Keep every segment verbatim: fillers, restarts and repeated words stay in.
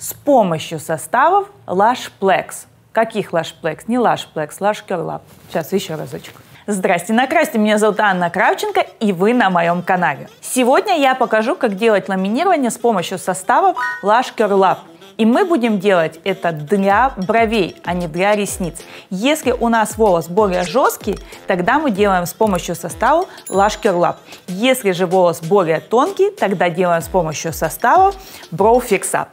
с помощью составов Lash Plex. Каких Lash Plex? Не Lash Plex, Lash Curl Up. Сейчас еще разочек. Здрасте, накрасьте, меня зовут Анна Кравченко, и вы на моем канале. Сегодня я покажу, как делать ламинирование с помощью составов Lash Curl Up. И мы будем делать это для бровей, а не для ресниц. Если у нас волос более жесткий, тогда мы делаем с помощью состава Lash Curl Up. Если же волос более тонкий, тогда делаем с помощью состава Brow Fix Up.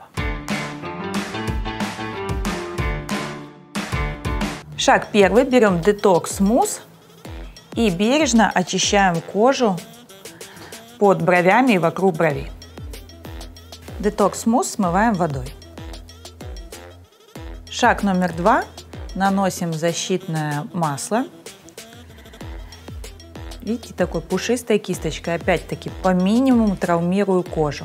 Шаг первый. Берем Detox Mousse и бережно очищаем кожу под бровями и вокруг бровей. Detox Mousse смываем водой. Шаг номер два. Наносим защитное масло. Видите, такой пушистой кисточкой. Опять-таки по минимуму травмирую кожу.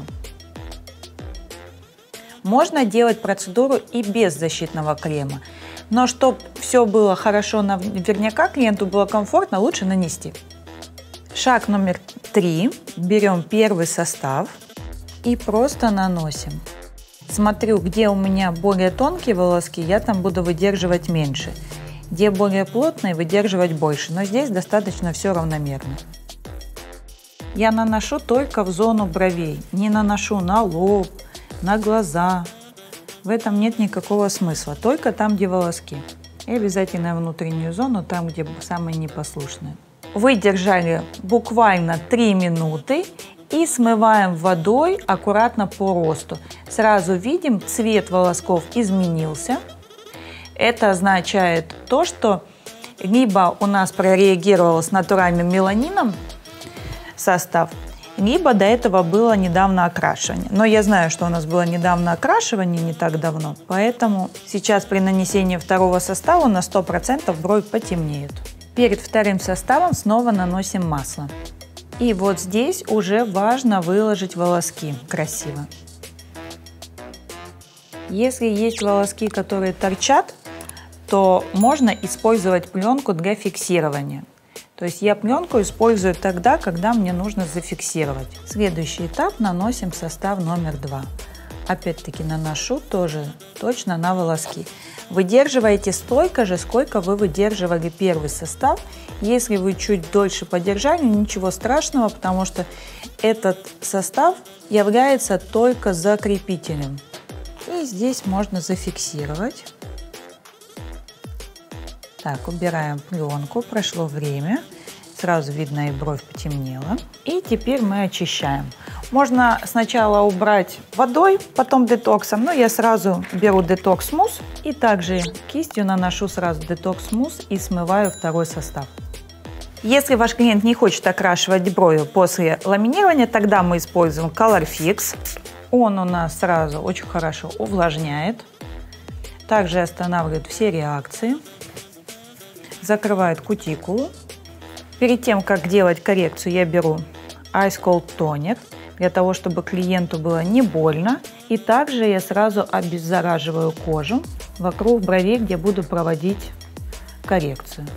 Можно делать процедуру и без защитного крема. Но чтобы все было хорошо, наверняка клиенту было комфортно, лучше нанести. Шаг номер три. Берем первый состав и просто наносим. Смотрю, где у меня более тонкие волоски, я там буду выдерживать меньше. Где более плотные, выдерживать больше. Но здесь достаточно все равномерно. Я наношу только в зону бровей. Не наношу на лоб, на глаза. В этом нет никакого смысла. Только там, где волоски. И обязательно внутреннюю зону, там, где самые непослушные. Выдержали буквально три минуты. И смываем водой аккуратно по росту. Сразу видим, цвет волосков изменился. Это означает то, что либо у нас прореагировал с натуральным меланином состав, либо до этого было недавно окрашивание. Но я знаю, что у нас было недавно окрашивание, не так давно. Поэтому сейчас при нанесении второго состава на сто процентов брови потемнеют. Перед вторым составом снова наносим масло. И вот здесь уже важно выложить волоски красиво. Если есть волоски, которые торчат, то можно использовать пленку для фиксирования. То есть я пленку использую тогда, когда мне нужно зафиксировать. Следующий этап — наносим состав номер два. Опять-таки наношу тоже точно на волоски. Выдерживаете столько же, сколько вы выдерживали первый состав. Если вы чуть дольше подержали, ничего страшного, потому что этот состав является только закрепителем. И здесь можно зафиксировать. Так, убираем пленку, прошло время. Сразу видно, и бровь потемнела. И теперь мы очищаем. Можно сначала убрать водой, потом детоксом, но я сразу беру Detox Mousse и также кистью наношу сразу Detox Mousse и смываю второй состав. Если ваш клиент не хочет окрашивать брови после ламинирования, тогда мы используем Color Fix. Он у нас сразу очень хорошо увлажняет, также останавливает все реакции, закрывает кутикулу. Перед тем, как делать коррекцию, я беру Ice Cold Tonic, для того, чтобы клиенту было не больно. И также я сразу обеззараживаю кожу вокруг бровей, где буду проводить коррекцию.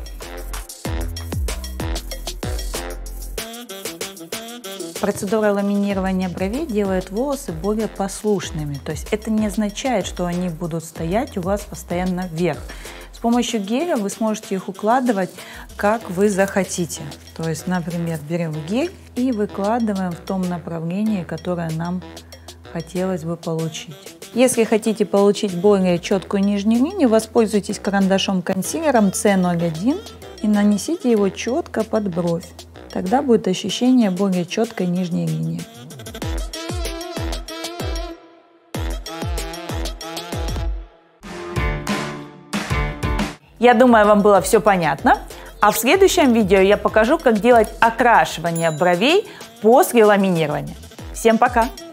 Процедура ламинирования бровей делает волосы более послушными. То есть это не означает, что они будут стоять у вас постоянно вверх. С помощью геля вы сможете их укладывать, как вы захотите. То есть, например, берем гель и выкладываем в том направлении, которое нам хотелось бы получить. Если хотите получить более четкую нижнюю линию, воспользуйтесь карандашом-консилером Си ноль один и нанесите его четко под бровь. Тогда будет ощущение более четкой нижней линии. Я думаю, вам было все понятно. А в следующем видео я покажу, как делать окрашивание бровей после ламинирования. Всем пока!